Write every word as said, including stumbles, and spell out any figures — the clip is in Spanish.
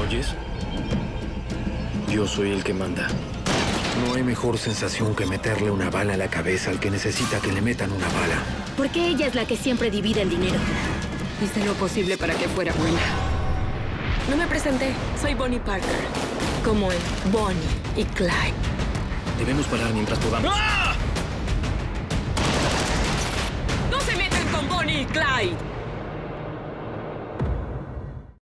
oyes? Yo soy el que manda. No hay mejor sensación que meterle una bala a la cabeza al que necesita que le metan una bala. Porque ella es la que siempre divide el dinero. Hice lo posible para que fuera buena. No me presenté. Soy Bonnie Parker. Como en Bonnie y Clyde. Debemos parar mientras podamos. ¡No se metan con Bonnie y Clyde!